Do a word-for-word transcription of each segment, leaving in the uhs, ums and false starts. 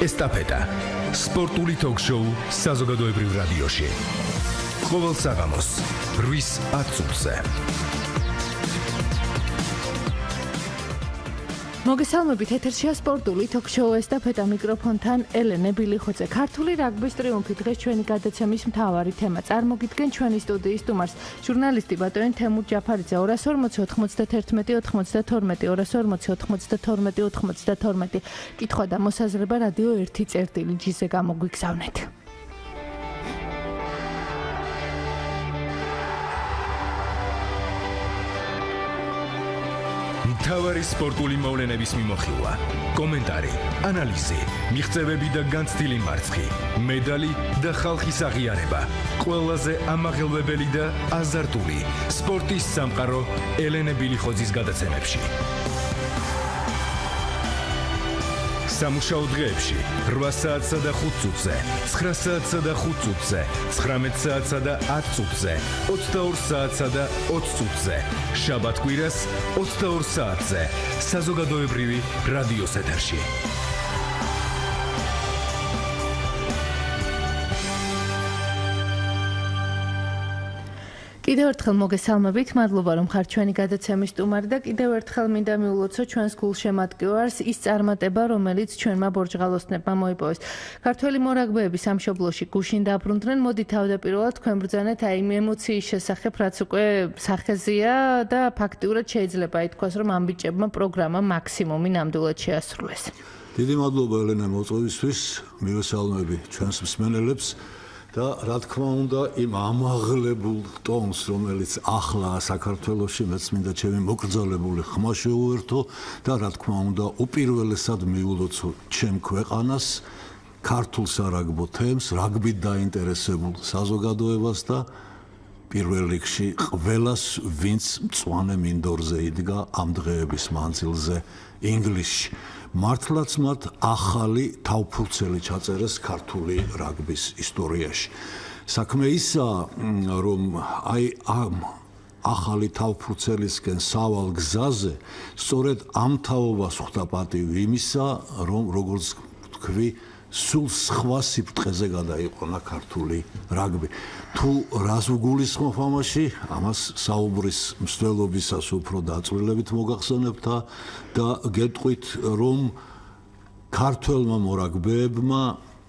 ესტაფეტა. სპორტული ток-შოუ საზოგადოებრივ რადიოში. ყოველ საღამოს რვის ათზე. მოგესალმებით, ეთერშია სპორტული ток-შოუ ესტაფეტა, მიკროფონთან ელენე ბილიხოძე. ქართული რაგბის ტრიუმფი დღეს ჩვენი გადაცემის მთავარი თემა. წარმოგიდგენ ჩვენი სტუდიის სტუმარს, ჟურნალისტი ბატონი თემურ ჯაფარიძე. ორას ორმოცი ოთხმოცდათერთმეტი ოცდათორმეტი ორას ორმოცი ოთხმოცდათორმეტი ოცდათორმეტი. კითხვა და მოსაზრება რადიო ერთი წერტილი ჯიზე გამოგვიგზავნეთ. მთავარი სპორტული მოვლენების მიმოხილვა, კომენტარი, ანალიზი, მიღწევები და განცდილი მარცხი, მედალი და ხალხის აღიარება. ყველაზე ამაღელვებელი და აზარტული სპორტის სამყარო ელენე ბილიხოძის გადაცემებში. სამუშაო დღეებში რვა საათსა და ხუთ წუთზე, ცხრა საათსა და ხუთ წუთზე, ცხრამეტ საათსა და ათ წუთზე, ოცდაორ საათსა და ოცი წუთზე, შაბათ-კვირას ოცდაორ საათზე, საზოგადოებრივი რადიოს ეთერში. კიდევ ერთხელ მოგესალმებით, მადლობა რომ ხართ ჩვენი გადაცემის სტუმარი და კიდევ ერთხელ მინდა მიულოცო ჩვენს გულშემატკივარს ის წარმატება, რომელიც ჩვენმა ბორჯღალოსნებმა მოიპოვეს. ქართველი მორაგბეები სამშობლოში გუშინ დაბრუნდნენ. მოდით თავდაპირველად თქვენ ბრძანეთ აი იმ ემოციის შესახებ, რაც უკვე სახეზეა და ფაქტიურად შეიძლება ითქვას, რომ ამ ბიჭებმა პროგრამა მაქსიმუმი ნამდვილად შეასრულეს. დიდი მადლობა ელენე მოწვევისთვის, მივესალმები ჩვენს მსმენელებს. და რა თქმა უნდა იმ ამაღლებულ ტონს, რომელიც ახლა საქართველოში მეც მინდა ჩემი მოკრძალებული ხმა შეუერთო და რა თქმა უნდა უპირველესად მიულოცო ჩემ ქვეყანას, ქართულ სარაგბო თემს, რაგბით დაინტერესებულ საზოგადოებას და პირველ რიგში ყველას, ვინც მწვანე მინდორზე იდგა ამ დღეების მანძილზე ინგლისში. მართლაც მათ ახალი თავფურცელი ჩაწერეს ქართული რაგბის ისტორიაში. საქმე ისაა, რომ აი ამ ახალი თავფურცელისკენ სავალ გზაზე სწორედ ამ თაობას ხვდა პატივი იმისა, რომ როგორც თქვი, სულ სხვა სიფრთხეზე გადაიყვანა ქართული რაგბი. თუ რას ვგულისხმობ ამაში, ამას საუბრის მსვლელობისას უფრო დაწვრილებით მოგახსენებთ და გეტყვით, რომ ქართველმა მორაგბეებმა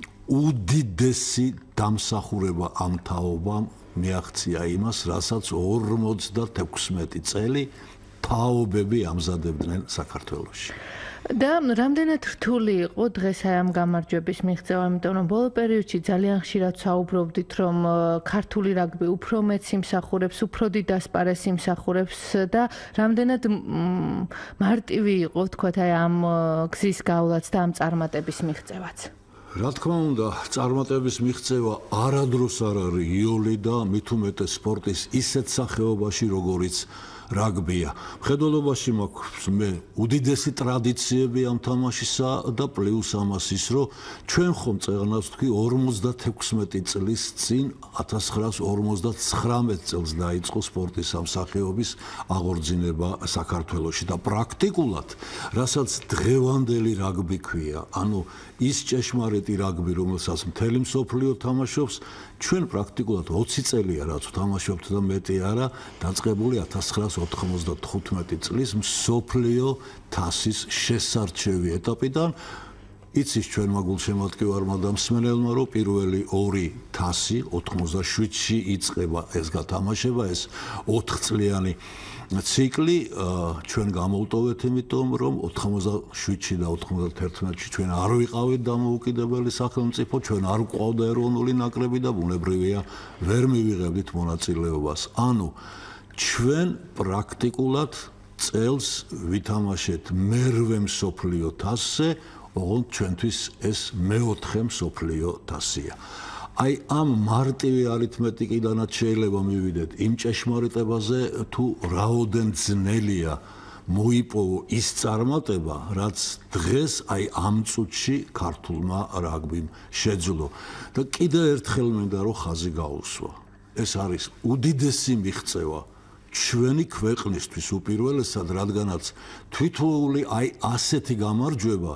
უდიდესი დამსახურება ამ თაობამ მიაღწია იმას, რასაც ორმოცდათექვსმეტი წელი თაობები ამზადებდნენ საქართველოში. და რამდენად რთული იყო დღეს აი ამ გამარჯვების მიღწევა, იმიტომ რომ ბოლო პერიოდში ძალიან ხშირად საუბრობდით, რომ ქართული რაგბი უფრო მეც იმსახურებს, უფრო დიდ ასპარეს იმსახურებს და რამდენად მარტივი იყო, ვთქვათ, აი ამ გზის გავლაც და ამ წარმატების მიღწევაც. რა თქმა უნდა, წარმატების მიღწევა არადროს არ არის იოლი და მით უმეტეს სპორტის ისეთ სახეობაში, როგორიც რაგბია. მხედველობაში მაქვს მე უდიდესი ტრადიციები ამ თამაშისა და პლუს ამას ის, რომ ჩვენ ხომ წეღნავს თქვი ორმოცდათექვსმეტი წლის წინ ათას ცხრაას ორმოცდაცხრამეტ წელს დაიწყო სპორტის ამ სახეობის აღორძინება საქართველოში და პრაქტიკულად, რასაც დღევანდელი რაგბი ქვია, ანუ ის ჭეშმარიტი რაგბი, რომელსაც მთელი მსოფლიო თამაშობს, ჩვენ პრაქტიკულად ოცი წელია რაც ვთამაშობთ და მეტი არა, დაწყებული ათას ცხრაას ოთხმოცდათხუთმეტი წლის მსოფლიო თასის შესარჩევი ეტაპიდან. იცის ჩვენმა გულშემატკივარმა და მსმენელმა, რომ პირველი ორი თასი ოთხმოცდაშვიდში იწყება ეს გათამაშება, ეს ოთხწლიანი ციკლი ჩვენ გამოვტოვეთ, იმიტომ რომ ოთხმოცდაშვიდში და ოთხმოცდათერთმეტში ჩვენ არ ვიყავით დამოუკიდებელი სახელმწიფო, ჩვენ არ გვყავდა ეროვნული ნაკრები და ბუნებრივია ვერ მივიღებდით მონაწილეობას. ანუ ჩვენ პრაქტიკულად წელს ვითამაშეთ მერვე მსოფლიო თასზე, ოღონდ ჩვენთვის ეს მეოთხე მსოფლიო თასია. აი ამ მარტივი არითმეტიკიდანაც შეიძლება მივიდეთ იმ ჭეშმარიტებაზე, თუ რაოდენ ძნელია მოიპოვო ის წარმატება, რაც დღეს აი ამ წუთში ქართულმა რაგბიმ შეძლო. და კიდევ ერთხელ მინდა რომ ხაზი გაუსვა. ეს არის უდიდესი მიღწევა ჩვენი ქვეყნისთვის უპირველესად, რადგანაც თვითოული აი ასეთი გამარჯვება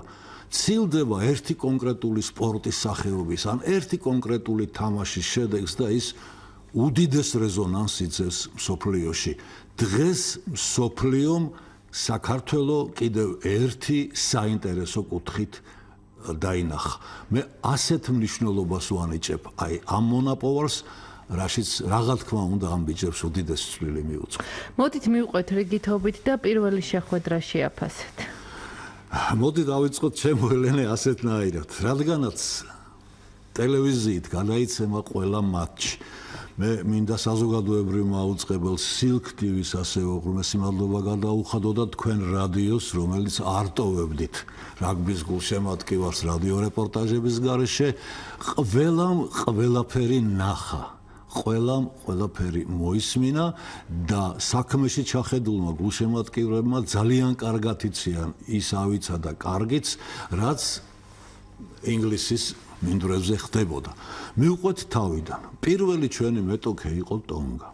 ცილდება ერთი კონკრეტული სპორტის სახეობის ან ერთი კონკრეტული თამაშის შედეგს და ის უდიდეს რეზონანსს იწევს მსოფლიოში. დღეს მსოფლიომ საქართველო კიდევ ერთი საინტერესო კუთხით დაინახა. მე ასეთ მნიშვნელობას ვანიჭებ აი ამ მონაპოვარს, რაშიც რაღა თქმა უნდა ამ ბიჭებს უდიდეს წვლილი მიუძღვა. მოდით მივყვეთ რიგითობით და პირველი შეხვედრა შეაფასეთ. მოდი დავიწყოთ ჩემო ელენე ასეთნაირად, რადგანაც ტელევიზიით გადაიცემა ყველა მატჩი. მე მინდა საზოგადოებრივ მაუწყებელს სილკ ტივის ასევე უღრმესი მადლობა გადაუხადო და თქვენ რადიოს, რომელიც არ ტოვებდით რაგბის გულშემატკივარს რადიო რეპორტაჟების გარეშე, ყველამ ყველაფერი ნახა. ყველამ ყველაფერი მოისმინა და საქმეში ჩახედულმა გულშემატკივრებმა ძალიან კარგად იციან ის ავიცა და კარგიც, რაც ინგლისის მინდვრებზე ხდებოდა. მივყვეთ თავიდან. პირველი ჩვენი მეტოქე იყო ტონგა.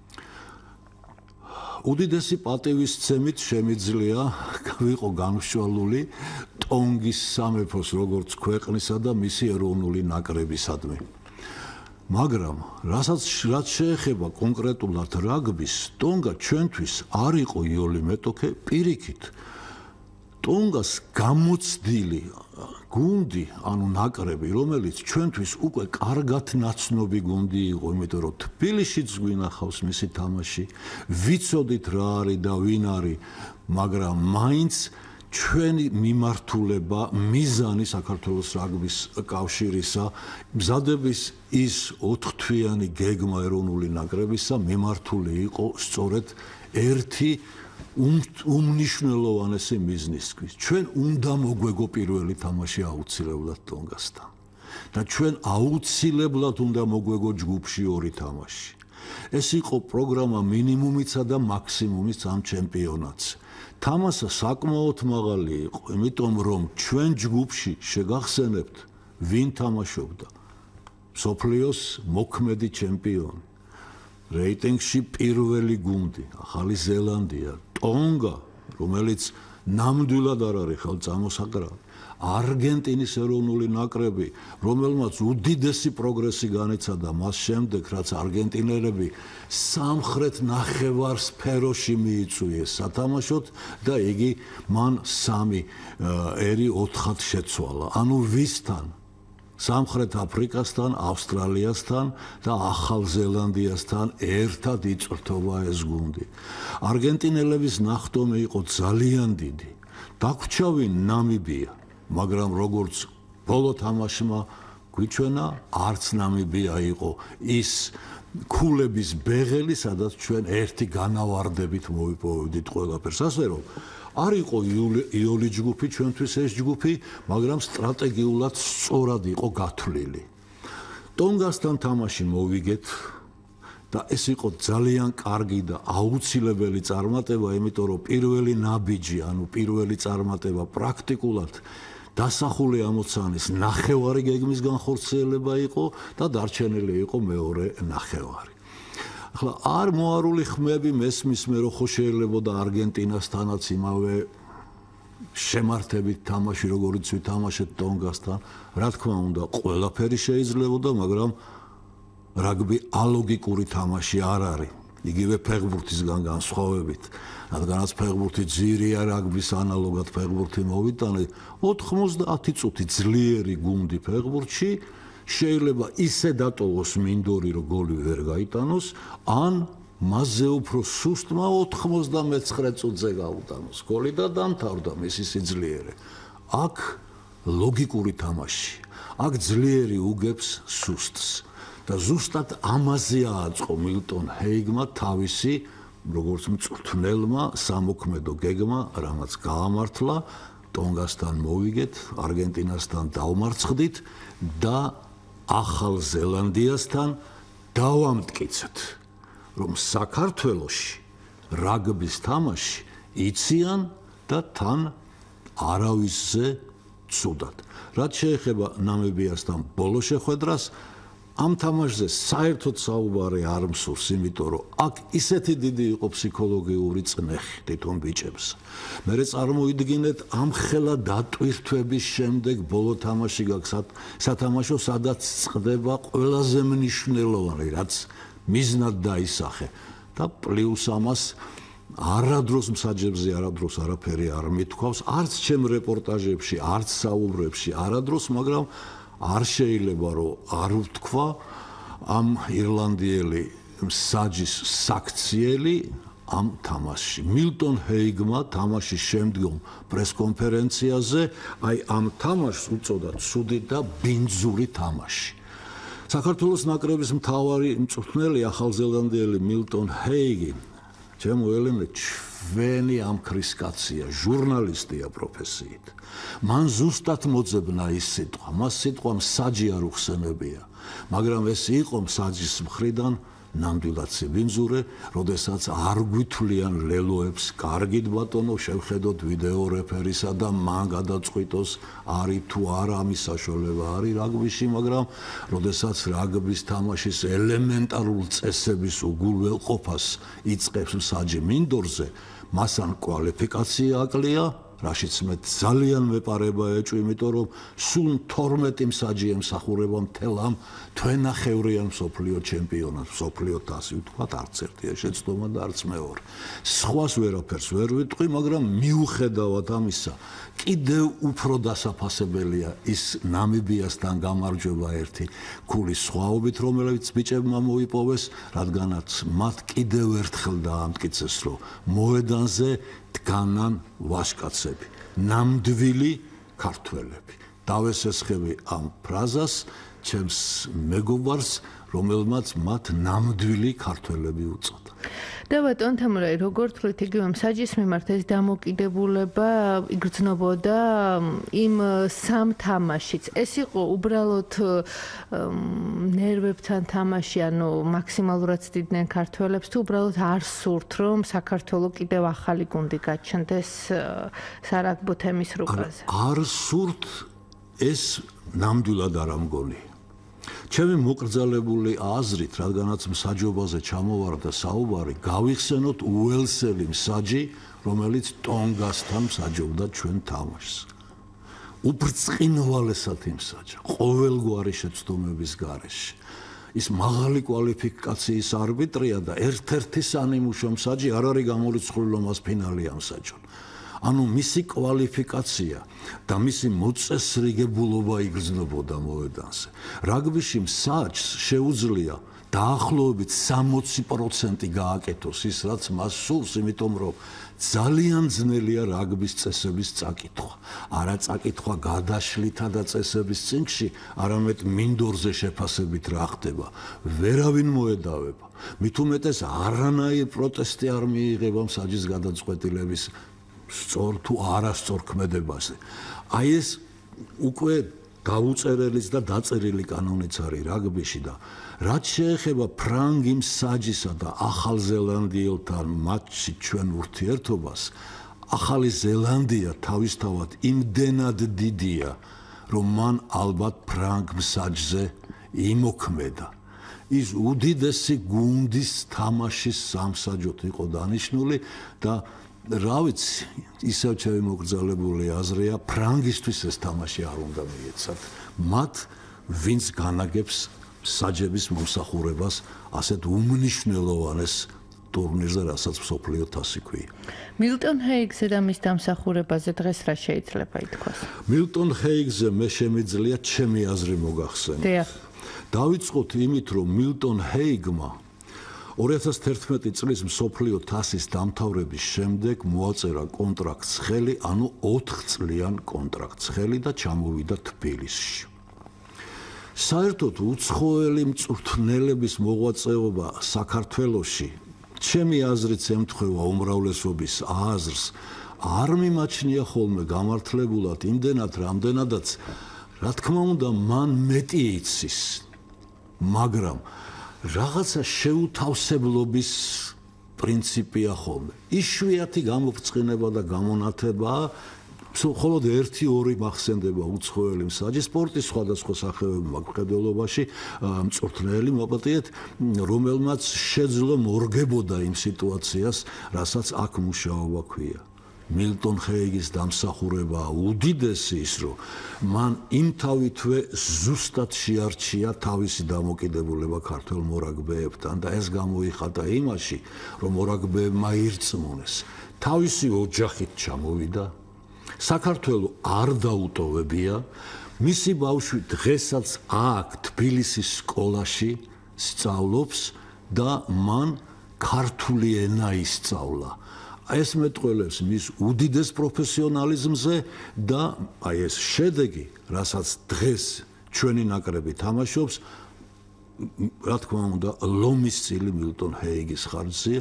უდიდესი პატივისცემით შემიძლია ვიყო გამშვალული ტონგის სამეფოს როგორც ქვეყნისა და მისი ეროვნული ნაკრებისადმი. მაგრამ რასაც რაც შეეხება კონკრეტულად რაგბის, ტონგა ჩვენთვის არ იყო იოლი მეტოქე, პირიქით. ტონგას გამოცდილი გუნდი, ანუ ნაკრები, რომელიც ჩვენთვის უკვე კარგად ნაცნობი გუნდი იყო, იმიტომ რომ თბილისშიც გვინახავს მისი თამაში, ვიცოდით რა არის და ვინ არის, მაგრამ მაინც ჩვენი მიმართულება, მიზანი საქართველოს რაგბის კავშირისა, მზადების ის ოთხთვიანი გეგმა ეროვნული ნაკრებისა მიმართული იყო სწორედ ერთი უმნიშვნელოვანესი მიზნისთვის. ჩვენ უნდა მოგვეგო პირველი თამაში აუცილებლად ტონგასთან. და ჩვენ აუცილებლად უნდა მოგვეგო ჯგუფში ორი თამაში. ეს იყო პროგრამა მინიმუმისა და მაქსიმუმის ამ ჩემპიონატს. თამასა საკმაოდ მაღალი იყო, იმიტომ რომ ჩვენ ჯგუფში შეგახსენებთ, ვინ თამაშობდა. მსოფლიოს მოქმედი ჩემპიონი. რეიტინგში პირველი გუნდი, ახალი ზელანდია, ტონგა, რომელიც ნამდვილად არ არის ხელწამოსაკრავი, არგენტინის ეროვნული ნაკრები, რომელმაც უდიდესი პროგრესი განიცადა მას შემდეგ, რაც არგენტინელები სამხრეთ ნახევარსფეროში მიიწვიეს სათამაშოდ და იგი მან სამი ერი ოთხად შეცვალა. ანუ ვისთან? სამხრეთ აფრიკასთან, ავსტრალიასთან და ახალ ზელანდიასთან ერთად იწვრთობა ეს გუნდი. არგენტინელების ნახტომი იყო ძალიან დიდი. დაგვრჩავი ნამიბია, მაგრამ როგორც ბოლო თამაშმა გვიჩვენა, არც ნამიბია იყო ის ქულების ბეღელი, სადაც ჩვენ ერთი განავარდებით მოვიპოვებდით ყველაფერს. ასე რომ არ იყო იოლი ჯგუფი ჩვენთვის ეს ჯგუფი, მაგრამ სტრატეგიულად სწორად იყო გათვლილი. ტონგასთან თამაში მოვიგეთ და ეს იყო ძალიან კარგი და აუცილებელი წარმატება, იმიტომ რომ პირველი ნაბიჯი, ანუ პირველი წარმატება პრაქტიკულად დასახული ამოცანის ნახევარი გეგმის განხორციელება იყო და დარჩენილი იყო მეორე ნახევარი. ახლა არ მოარული ხმები მესმის მე რო ხო შეიძლებოდა არგენტინასთანაც იმავე შემართებით თამაში, როგორც ვითამაშეთ ტონგასთან, რა თქმა უნდა, ყველაფერი შეიძლებოდა, მაგრამ რაგბი ალოგიკური თამაში არ არის. იგივე ფეხბურთისგან განსხვავებით, რადგანაც ფეხბურთი ძირია რაგბის ანალოგად ფეხბურთი მოვიტანე, ოთხმოცდაათი წუთი ძლიერი გუნდი ფეხბურთში შეიძლება ისე დატოვოს მინდორი, რომ გოლი ვერ გაიტანოს, ან მასზე უფრო სუსტმა ოთხმოცდამეცხრე წუთზე გაუტანოს გოლი და დამთავრდა მისი სიძლიერე. აქ ლოგიკური თამაში, აქ ძლიერი უგებს სუსტს. და ზუსტად ამაზე ააწყო მილტონ ჰეიგმა თავისი, როგორც მწვრთნელმა, სამოქმედო გეგმა, რამაც გაამართლა, ტონგასთან მოვიგეთ, არგენტინასთან დავმარცხდით და ახალ ზელანდიასთან დავამტკიცეთ, რომ საქართველოში რაგბის თამაში იციან და თან არავისზე ცუდად. რაც შეეხება ნამიბიასთან ბოლო შეხვედრას, ამ თამაშზე საერთოდ საუბარი არ მსურს, იმიტომ რომ აქ ისეთი დიდი იყო ფსიქოლოგიური წნეხი თვითონ ბიჭებს. მერე წარმოიდგინეთ ამ ხელა დატვირთვების შემდეგ ბოლო თამაში გაქვს სათამაშო, სადაც წყდება ყველაზე მნიშვნელოვანი, რაც მიზნად დაისახე და პლუს ამას არადროს მსაჯებზე არადროს არაფერი არ მithქვავს, არც ჩემ რეპორტაჟებში, არც საუბრებში არადროს, მაგრამ არ შეიძლება რომ არ ვთქვა ამ ირლანდიელი მსაჯის საქციელი ამ თამაშში. მილტონ ჰეიგმა თამაშის შემდგომ პრესკონფერენციაზე აი ამ თამაშს უწოდა ცუდი და ბინძური თამაში. საქართველოს ნაკრების მთავარი მწვრთნელი ახალზელანდიელი მილტონ ჰეიგი ჩემო ელენე ჩვენი ამ ქრისკაცია, ჟურნალისტია პროფესიით. მან ზუსტად მოძებნა ის სიტყვა, მას სიტყვა მსაჯი არ უხსენებია, მაგრამ ეს იყო მსაჯის მხრიდან ნამდვილად სიბინძურე, როდესაც არ გვითვლიან ლელოებს, კარგით ბატონო, შევხედოთ ვიდეო რეფერისა და მან გადაწყვიტოს არის თუ არა ამის საშუალება არის რაგბიში, მაგრამ როდესაც რაგბის თამაშის ელემენტარულ წესების უგულველყოფას იწყებს მსაჯი მინდორზე, მას ან კვალიფიკაცია აკლია, რაშიც მე ძალიან მეპარება ეჭვი, იმიტომ რომ სულ თორმეტი მსაჯი ემსახურება მთელ ამ თვენახევრიან მსოფლიო ჩემპიონატს, მსოფლიო თასი ვთქვათ, არც ერთია შეცდომა და არც მეორე. სხვას ვერაფერს ვერ ვიტყვი, მაგრამ მიუხედავად ამისა, კიდევ უფრო დასაფასებელია ის ნამიბიასთან გამარჯვება ერთი ქულის სხვაობით, რომელიც ბიჭებმა მოიპოვეს, რადგანაც მათ კიდევ ერთხელ დაამტკიცეს, რომ მოედანზე დგანან ვაჟკაცები, ნამდვილი ქართველები. დავესესხები ამ ფრაზას ჩემს მეგობარს, რომელმაც მათ ნამდვილი ქართველები უწოდა. და ბატონ თემურაი, როგორ თვლით იგივე მსაჯის მიმართ ეს დამოკიდებულება იგრძნობოდა იმ სამ თამაშიც? ეს იყო უბრალოდ ნერვებთან თამაში, ანუ მაქსიმალურად ცდიდნენ ქართველებს, თუ უბრალოდ არ სურთ, რომ საქართველო კიდევ ახალი გუნდი გაჩნდეს სარაგბო თემის რუკაზე? არ სურთ, ეს ნამდვილად არ ამგონი. ჩემი მოკრძალებული აზრით, რადგანაც მსაჯობაზე ჩამოვარდა საუბარი, გავიხსენოთ უელსელი მსაჯი, რომელიც ტონგასთან მსაჯობდა ჩვენ თამაშს. უბრწყინვალესად იმსაჯა, ყოველგვარი შეცდომების გარეშე. ის მაღალი კვალიფიკაციის არბიტრია და ერთ-ერთი სანიმუშო მსაჯი არ არის გამორიცხული, რომ მას ფინალი ამსაჯონ. ანუ მისი კვალიფიკაცია და მისი მოწესრიგებულობა იგრძნობოდა მოედანზე. რაგბიში მსაჯს შეუძლია დაახლოებით სამოცი პროცენტი გააკეთოს ის, რაც მას სურს, იმიტომ რომ ძალიან ძნელია რაგბის წესების წაკითხვა. არა წაკითხვა გადაშლითა და წესების წინგში, არამედ მინდორზე შეფასებით რა ხდება. ვერავინ მოედავება. მით უმეტეს არანაირი პროტესტი არ მიიღება მსაჯის გადაწყვეტილების სწორ თუ არასწორ ქმედებაზე. აი ეს უკვე დაუწერელიც და დაწერილი კანონიც არის რაგბიში და რაც შეეხება ფრანგი მსაჯისა და ახალზელანდიელთან მატჩში ჩვენ ურთიერთობას, ახალი ზელანდია თავისთავად იმდენად დიდია, რომ მან ალბათ ფრანგ მსაჯზე იმოქმედა. ის უდიდესი გუნდის თამაშის სამსაჯოდ იყო დანიშნული და რა ვიცი, ისევ ჩემი მოკრძალებული აზრია, ფრანგისთვის ეს თამაში არ უნდა მიეცათ. მათ ვინც განაგებს საჯების მომსახურებას ასეთ უმნიშვნელოვანეს ტურნირზე, რასაც მსოფლიო თასი ქვია. მილტონ ჰეიგზე და მის დამსახურებაზე დღეს რა შეიძლება ითქვას? მილტონ ჰეიგზე მე შემიძლია ჩემი აზრი მოგახსენოთ. დიახ. დავიწყოთ იმით, რომ მილტონ ჰეიგმა ორი ათას თერთმეტი წლის მსოფლიო თასის დამთავრების შემდეგ მოაწერა კონტრაქტს ხელი, ანუ ოთხ წლიან კონტრაქტს ხელი და ჩამოვიდა თბილისში. საერთოდ უცხოელი მწვრთნელების მოღვაწეობა საქართველოში, ჩემი აზრით ემთხვევა უმრავლესობის აზრს, არ მიმაჩნია ხოლმე გამართლებულად იმდენად, რამდენადაც, რა თქმა უნდა, მან მეტი იცის, მაგრამ რაღაცა შეუთავსებლობის პრინციპია ხოლმე. იშვიათი გამოფრცხინება და გამონათება მხოლოდ ერთი ორი მახსენდება უცხოელი მსაჯი სპორტის სხვადასხვა სახეობები მაქვს მხედველობაში მწვრთნელი მოპატიეთ რომელმაც შეძლო მორგებოდა იმ სიტუაციას რასაც აქ მუშაობა ქვია მილტონ ჰეიგის დამსახურება უდიდესი ის რომ მან იმთავითვე ზუსტად შეარჩია თავისი დამოკიდებულება ქართველ მორაგბეებთან და ეს გამოიხატა იმაში რომ მორაგბეებმა ირწმუნეს თავისი ოჯახით ჩამოვიდა საქართველო არ დაუტოვებია მისი ბავშვი დღესაც აქ თბილისის სკოლაში სწავლობს და მან ქართული ენა ისწავლა ეს მეტყველებს მის უდიდეს პროფესიონალიზმზე და აი ეს შედეგი რასაც დღეს ჩვენი ნაკრები თამაშობს რა თქმა უნდა ლომის წილი მილტონ ჰეიგის ხარჯზე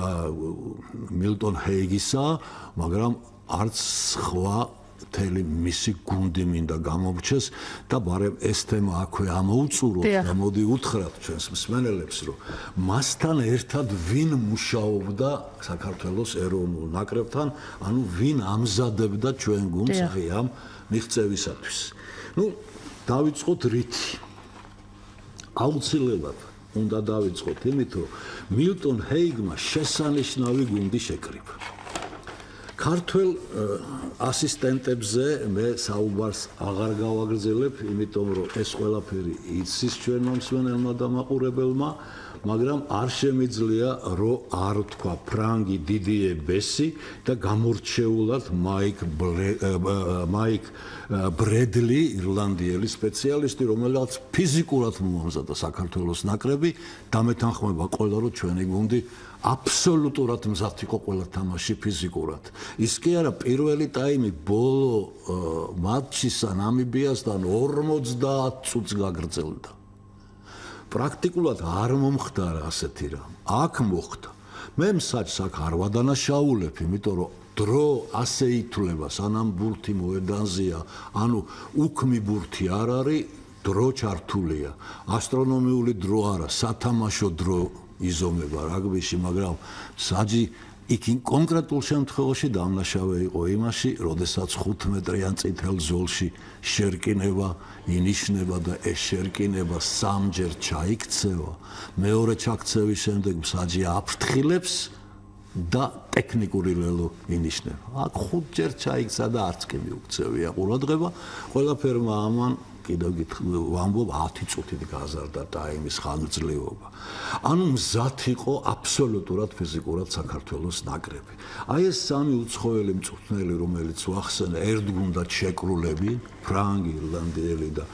მილტონ ჰეიგისა მაგრამ არც სხვა მთელი მისი გუნდი მინდა გამორჩეს და ბარემ ეს თემა აქვე ამოუწუროთ და მოდი უთხრათ ჩვენს მსმენელებს რომ მასთან ერთად ვინ მუშაობდა საქართველოს ეროვნულ ნაკრებთან ანუ ვინ ამზადებდა ჩვენ გუნდს აი ამ მიღწევისათვის ну დავიწყოთ რითი აუცილებლად უნდა დავიწყოთ იმით რომ მილტონ ჰეიგმა შესანიშნავი გუნდი შეკრიბა ქართველ ასისტენტებზე მე საუბარს აღარ გავაგრძელებ, იმიტომ რომ ეს ყველაფერი იცის ჩვენმა მსმენელმა და მაყურებელმა, მაგრამ არ შემიძლია რომ არ თქვა ფრანგი დიდიე ბესი და გამორჩეულად მაიკ მაიკ ბრედლი ირლანდიელი სპეციალისტი, რომელიც ფიზიკურად მოამზადა საქართველოს ნაკრები, დამეთანხმება ყველა რომ ჩვენი გუნდი აბსოლუტურად მზად იყო ყველა თამაში ფიზიკურად. ის კი არა პირველი ტაიმი ბოლო მატჩისა ნამიბიასთან ორმოცდაათ წუთს გაგრძელდა. პრაქტიკულად არ მომხდარა ასეთი რამ. აქ მოხდა. მე მსაჯს აქ არ ვადანაშაულებ, იმიტომ რომ დრო ასე ითვლება, სანამ ბურთი მოედანზეა, ანუ უქმი ბურთი არ არის, დრო ჩართულია. ასტრონომიული დრო არა, სათამაშო დრო იზომება რაგბიში, მაგრამ საჯი იქ კონკრეტულ შემთხვევაში დამნაშავე იყო იმაში, როდესაც ხუთმეტრიან წითელ ზოლში შერკინება ინიშნება და ეს შერკინება სამჯერ ჩაიქცევა, მეორე ჩაქცევის შემდეგ საჯი აფრთხილებს და ტექნიკური ლელო ინიშნება. აქ ხუთჯერ ჩაიქცა და არც კი მიუქცევია ყურადღება, ყველაფერმა ამან კიდევ ვამბობ ათი წუთით გაზარდა ტაიმის ხანგრძლივობა. ანუ მზად იყო აბსოლუტურად ფიზიკურად საქართველოს ნაკრები. აი ეს სამი უცხოელი მწვრთნელი, რომელიც ვახსენე, ერთგუნდად შეკრულები, ფრანგი, ირლანდიელი და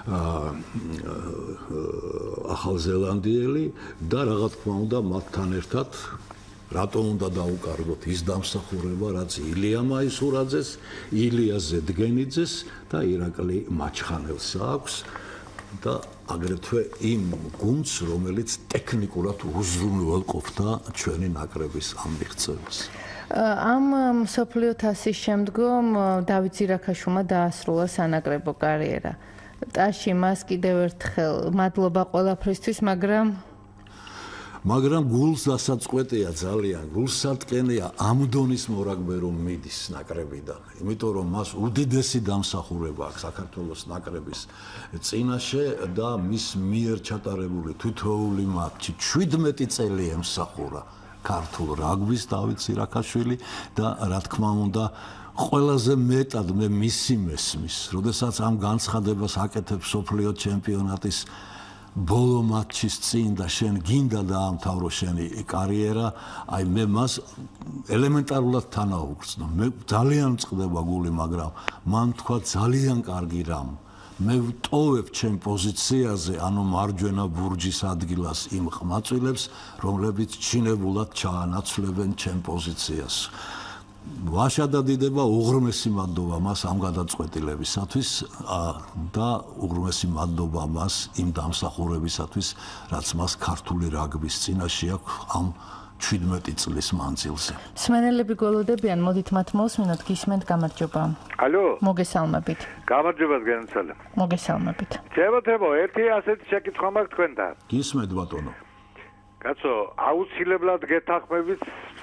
ახალზელანდიელი და რა თქმა უნდა მათთან ერთად რატომ უნდა დაუკარგოთ ის დამსახურება, რაც ილია მაისურაძეს, ილია ზედგენიძეს და ირაკლი მაჩხანელს აქვს და აგრეთვე იმ გუნდს, რომელიც ტექნიკურად უზრუნველყოფდა ჩვენი ნაკრების ამ მიღწევას. ამ მსოფლიო თასის შემდგომ დავით ზირაქაშვილმა დაასრულა სანაკრებო კარიერა. ტაში მას კიდევ ერთხელ მადლობა ყველაფრისთვის, მაგრამ მაგრამ გულს დასაწყვეტია ძალიან, გულსატკენია ამ დონის მორაგბე რომ მიდის ნაკრებიდან. იმიტომ რომ მას უდიდესი დამსახურება აქვს საქართველოს ნაკრების წინაშე და მის მიერ ჩატარებული თითოეული მატჩი შვიდმეტი წელი ემსახურა ქართულ რაგბის დავით ზირაქაშვილი და რა თქმა უნდა ყველაზე მეტად მე მისი მესმის, როდესაც ამ განცხადებას აკეთებს მსოფლიო ჩემპიონატის ბოლო მატჩის წინ და შენ გინდა დაამთავრო შენი კარიერა, აი მე მას ელემენტარულად თანაუგრძნო. მე ძალიან წყდება გული, მაგრამ მან თქვა ძალიან კარგი რამ. მე ვტოვებ ჩემ პოზიციაზე, ანუ მარჯვენა ბურჯის ადგილას იმ ყმაწვილებს, რომლებიც ჩინებულად ჩაანაცვლებენ ჩემ პოზიციას. ვაშადა დიდება უღრმესი მადლობა მას ამ გადაწყვეტილებისათვის და უღრმესი მადლობა მას იმ დამსახურებისათვის, რაც მას ქართული რაგბის წინაშე აქვს ამ შვიდმეტი წლის მანძილზე. მსმენელები გველოდებიან, მოდით მათ მოვსმინოთ, გისმენთ, გამარჯობა. ალო. მოგესალმებით. გამარჯობათ განსალე. მოგესალმებით. ძებოთებო, ერთი ასეთი შეკითხვა მაქვს თქვენთან. გისმენთ ბატონო. კაცო, აუცილებლად გეთანხმებით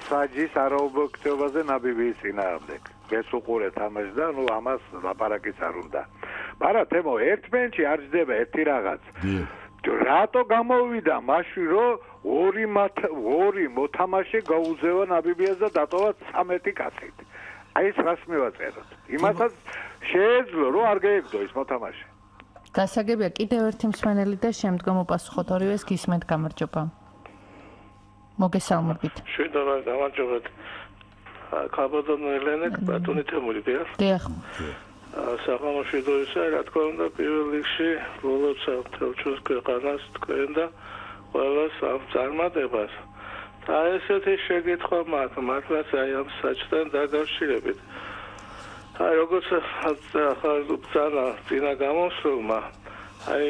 საჯის არაობიექტივობაზე ნაბიბიის წინააღმდეგ. ეს უყურე თამაში და ნუ ამას ლაპარაკიც არ უნდა. მაგრამ თემო ერთმენში არ ჯდება ერთი რაღაც. რატო გამოვიდა მაშინ რომ ორი ორი მოთამაშე გაუზევა ნაბიბიას და დატოვა ცამეტი კაცით. აი ეს რას მივაწეროთ? იმასაც შეეძლო რომ არ გაეგდო ის მოთამაშე. გასაგებია კიდევ ერთი მსმენელი და შემდგომ უპასუხოთ ორივეს გისმენთ გამარჯობა. მოგესალმებით. შედავა გამარჯობათ. ქაბოდონ ელენე ბატონი თემური დიახ. დიახ. საღამოში დოისა რა თქმა უნდა პირველ რიგში ვლობთ თელჩოს ქვეყანას თქვენ და ყველას ამ წარმატებას. და ესეთი შეკითხვა მათ მართლაც აი ამ საჭთან დაკავშირებით. აი როგორც ახალ ბრძანა წინა გამოსვლმა აი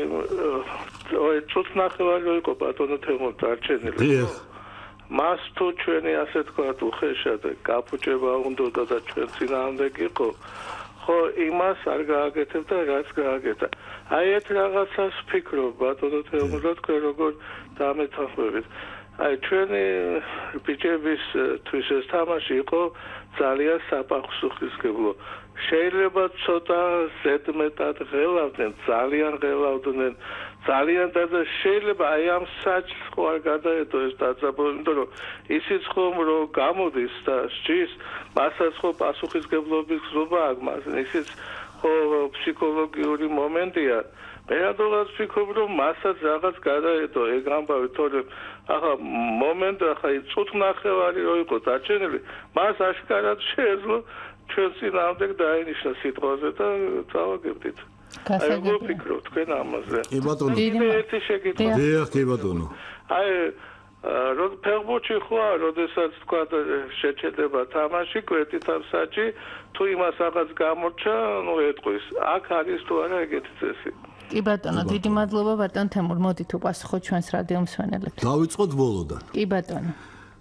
ოი წუთნახევარი იყო ბატონო თემო დარჩენილი. დიახ. მას თუ ჩვენი ასე თქვა უხეშა და გაფუჭება უნდა და ჩვენ წინააღმდეგ იყო ხო იმას არ გააკეთებდა რაც გააკეთა. აი ეს რაღაცას ვფიქრობ ბატონო თემო და თქვენ როგორ დამეთანხმებით. აი ჩვენი ბიჭების თვის ეს თამაში იყო ძალიან საპახსუხისმგებლო. შეიძლება ცოტა ზედმეტად ღელავდნენ, ძალიან ღელავდნენ, ძალიან და შეიძლება აი ამ საჭს ხო არ გადაედო ეს დაძაბული, იმიტომ რომ ისიც ხომ რომ გამოდის და სჯის, მასაც ხო პასუხისმგებლობის გზობა აქვს, მას ისიც ხო ფსიქოლოგიური მომენტია. მე რადგანაც ვფიქრობ რომ მასაც რაღაც გადაედო ეგ ამბავი, თორემ ახლა მომენტი ახლა წუთნახევარი რო იყო დარჩენილი, მას აშკარად შეეძლო ჩვენ წინააღმდეგ დაინიშნა სიტყვაზე და წავაგებდით. აი როგორ ვფიქრობ თქვენ ამაზე? კი ბატონო. ერთი შეკითხვა. დიახ, კი ბატონო. აი რომ ფეხბურთში ხო როდესაც თქვა შეჩედება თამაში კვეთითამ საჭი თუ იმას რაღაც გამორჩა, ნუ ეტყვის. აქ არის თუ არა ეგეთი წესი? კი ბატონო, დიდი მადლობა ბატონ თემურ, მოდით უპასუხოთ ჩვენს რადიო მსმენელებს. დავიწყოთ ბოლოდან. კი ბატონო.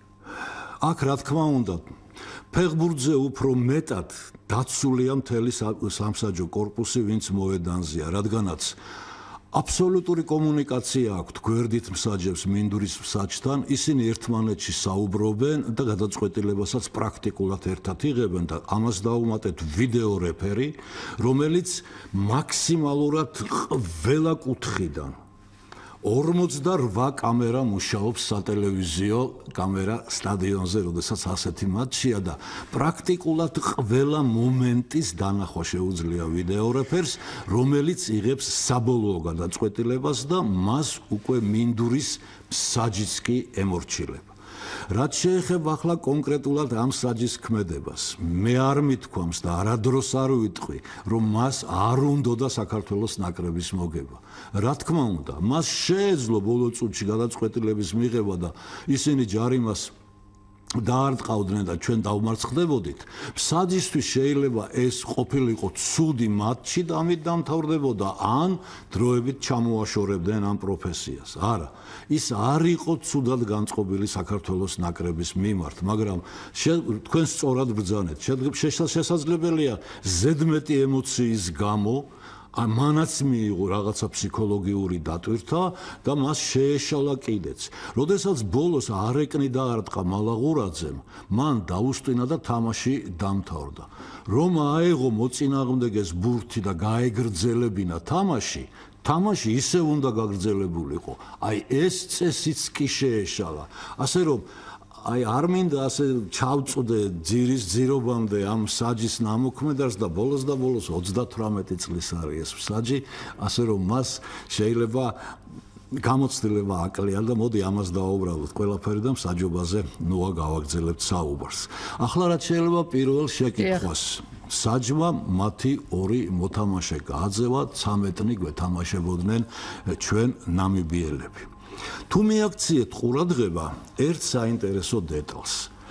აქ რა თქმა უნდა ფეხბურთზე უფრო მეტად დაცულია მთელი სამსაჯო კორპუსი, ვინც მოედანზეა, რადგანაც აბსოლუტური კომუნიკაცია აქვთ გვერდით მსაჯებს მინდვრის მსაჯთან, ისინი ერთმანეთში საუბრობენ და გადაწყვეტილებასაც პრაქტიკულად ერთად იღებენ და ამას დავუმატეთ ვიდეო რეფერი, რომელიც მაქსიმალურად ყველა კუთხიდან ორმოცდაოთხ კამერა მუშაობს სატელევიზიო კამერა სტადიონზე, როდესაც ასეთი მატჩია და პრაქტიკულად ყველა მომენტის დანახვა შეუძლია ვიდეო რეფერს, რომელიც იღებს საბოლოო გადაწყვეტილებას და მას უკვე მინდვრის მსაჯიც კი ემორჩილება. რაც შეეხება ახლა კონკრეტულად ამ საჯის ქმედებას, მე არ მithქვამს და არადროს არ ვიტყვი, რომ მას არ უნდოდა საქართველოს ნაკრების მოგება. რა თქმა უნდა, მას შეეძლო ბოლო წუთში გადაწყვეტილების მიღება და ისინი ჯარიმას დაარტყავდნენ და ჩვენ დავმარცხდებოდით. მსაჯისთვის შეიძლება ეს ყოფილიყო ცუდი მატჩი და ამით დამთავრდებოდა, ან დროებით ჩამოაშორებდნენ ამ პროფესიას. არა, ის არ იყო ცუდად განწყობილი საქართველოს ნაკრების მიმართ, მაგრამ თქვენ სწორად ბრძანეთ. შესაძლებელია ზედმეტი ემოციის გამო მანაც მიიღო რაღაცა ფსიქოლოგიური დატვირთვა და მას შეეშალა კიდეც. როდესაც ბოლოს არეკნი დაარტყა მალაღურაძემ, მან დაუსტვინა და თამაში დამთავრდა. რომ აეღო მოწინააღმდეგეს ბურთი და გაეგრძელებინა თამაში, თამაში ისევ უნდა გაგრძელებულიყო. აი ეს წესიც კი შეეშალა. ასე რომ აი არ მინდა ასე ჩავწუდე ძირის ძირობამდე ამ საჯის ნამოქმედებას და ბოლოს და ბოლოს ოცდათვრამეტი წლის არის ეს საჯი, ასე რომ მას შეიძლება გამოცდილება აკლია და მოდი ამას დავაუბრალოთ ყველაფერი და მსაჯობაზე ნოა გავაგრძელებთ საუბარს. ახლა რაც შეიძლება პირველ შეკითხვას. საჯმა მათი ორი მოთამაშე გააძევა, ცამეტნი გვეთამაშებოდნენ ჩვენ ნამიბიელები. თუ მიაქციეთ ყურადღება ერთ საინტერესო დეტალს.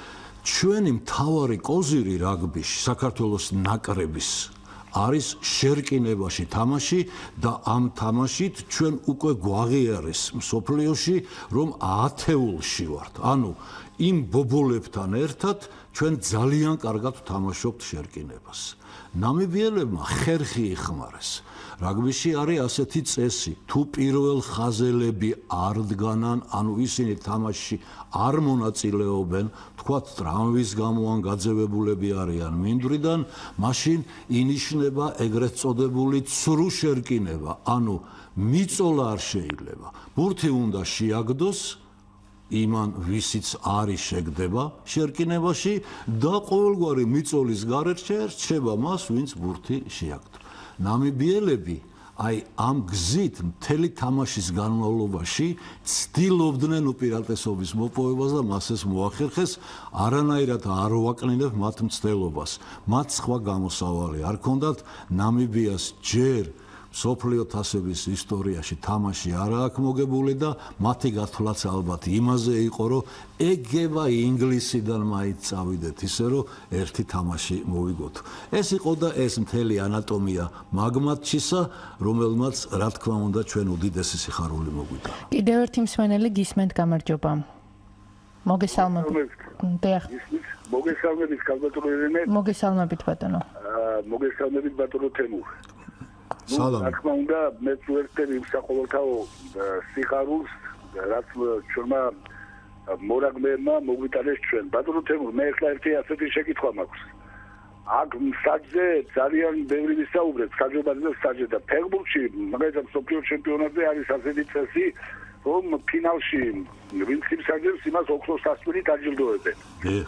ჩვენი მთავარი კოზირი რაგბიში, საქართველოს ნაკრების არის შერკინებაში თამაში და ამ თამაშით ჩვენ უკვე გვაღიარეს მსოფლიოში, რომ ათეულში ვართ. ანუ იმ ბობოლებთან ერთად ჩვენ ძალიან კარგად ვთამაშობთ შერკინებას. ნამიბიელებმა ხერხი იხმარეს. რაგბიში არის ასეთი წესი, თუ პირველ ხაზელები არ დგანან, ანუ ისინი თამაშში არ მონაწილეობენ, თქვათ ტრავმის გამო ან გაძევებულები არიან მინდვრიდან, მაშინ ინიშნება ეგრეთ წოდებული ცრუ შერკინება, ანუ მიწოლა არ შეიძლება. ბურთი უნდა შეაგდოს იმან ვისიც არის შეგდება შერკინებაში და ყოველგვარი მიწოლის გარეთ რჩება მას, ვინც ბურთი შეაგდო. ნამიბიელები აი ამ გზით მთელი თამაშის განმავლობაში ცდილობდნენ უპირატესობის მოპოვებას და მას ეს მოახერხეს, არანაირად არ ვაკნინებ მათ მცდელობას. მათ სხვა გამოსავალი არ ჰქონდათ, ნამიბიას ჯერ სოფლიო თასების ისტორიაში თამაში არა აქვს მოგებული და მათი გათვლაც ალბათ იმაზე იყო, რომ ეგება ინგლისიდან მაინც წავიდეთ ისე, რომ ერთი თამაში მოვიგოთ. ეს იყო და ეს მთელი ანატომია მაგ მატჩისა, რომელმაც რა თქმა უნდა ჩვენ უდიდესი სიხარული მოგვიდა. კიდევ ერთი მსმენელი გისმენთ, გამარჯობა. მოგესალმებით. დიახ. მოგესალმებით, კალბატონო ერენე. მოგესალმებით ბატონო. აა მოგესალმებით ბატონო თემურ. სალამ. რა თქმა უნდა, მე ვერთები იმ საყოველთაო სიხარულს, რაც ჩვენმა მორაგბეებმა მოგვიტანეს ჩვენ. ბატონო თემურ, მე ახლა ერთი ასეთი შეკითხვა მაქვს. აქ მსაჯზე ძალიან ბევრი ვისაუბრეთ, საჯობაზე და საჯზე და ფეხბურთში, მაგალითად სოფლიო ჩემპიონატზე არის ასეთი წესი, რომ ფინალში ვინც იმსაჯებს, იმას ოქროს სასტუმრით აჯილდოებენ.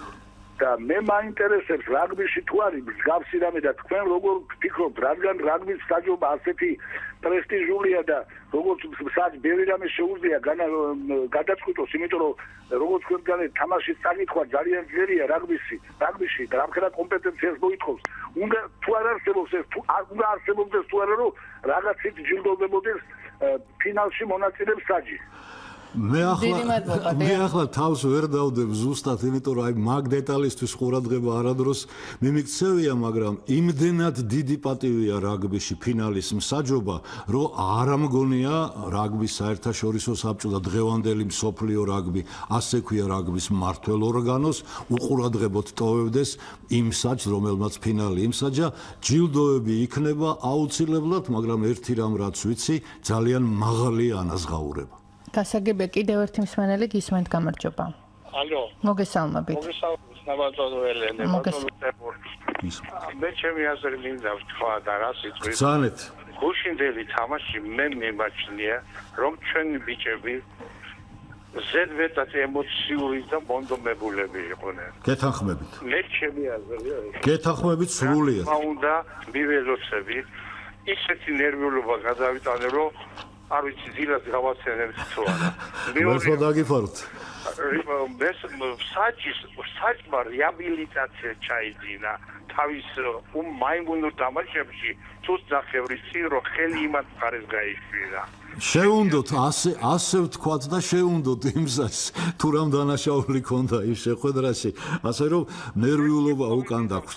და მე მაინტერესებს რაგბიში თუ არის მსგავსი რამე და თქვენ როგორ ფიქრობთ, რადგან რაგბის საჯობა ასეთი პრესტიჟულია და როგორც საჯ ბევრი რამე შეუძლია გადაწყვიტოს, იმიტომ რომ როგორც თქვენ თამაშის საკითხვა ძალიან ძლიერია რაგბიში, რაგბიში და რამხელა კომპეტენციას მოითხოვს. უნდა თუ არ არსებობს ეს, თუ უნდა არსებობდეს თუ არა, რომ რაღაცით ჯილდოვდებოდეს ფინალში მონაწილეებს საჯი. მე ახლა მე ახლა თავს ვერ დავდებ ზუსტად, იმიტომ რომ აი მაგ დეტალისთვის ყურადღება არადროს მიმიქცევია, მაგრამ იმდენად დიდი პატივია რაგბიში ფინალის მსაჯობა, რომ არ ამგონია რაგბის საერთაშორისო საბჭო და დღევანდელი მსოფლიო რაგბი, ასე ქვია რაგბის მმართველ ორგანოს, უყურადღებოდ ტოვებდეს იმ საჯს, რომელმაც ფინალი იმსაჯა. ჯილდოები იქნება აუცილებლად, მაგრამ ერთი რამ რაც ვიცი, ძალიან მაღალი ანაზღაურება. გასაგებია, კიდევ ერთი მსმენელი გისმენთ, გამარჯობა. ალო. მოგესალმებით. მოგესალმებით, ბატონო ელენე, ბატონო თემურ. მე ჩემი აზრი მინდა ვთქვა და რას იტყვი. ბრძანეთ. გუშინდელი თამაში მე მიმაჩნია, რომ ჩვენი ბიჭები ზედმეტად ემოციური და მონდომებულები იყვნენ. გეთანხმებით. მე ჩემი აზრია. გეთანხმებით სრულიად. რა უნდა მიველოცები, ისეთი ნერვიულობა გადავიტანე, რომ არ ვიცი დილას გავაცენებ თუ არა. მე დაგიფაროთ. ეს საჯის საჯმა რეაბილიტაცია ჩაიძინა თავის მაიმუნურ თამაშებში, თუ ძახევრიცი რომ ხელი იმათ მხარეს გაიშვირა. შეუნდოთ ასე ასე ვთქვათ და შეუნდოთ იმსაც, თუ რამ დანაშაული ქონდა ის შეხვედრაში, ასე რომ ნერვიულობა უკან დაგვს.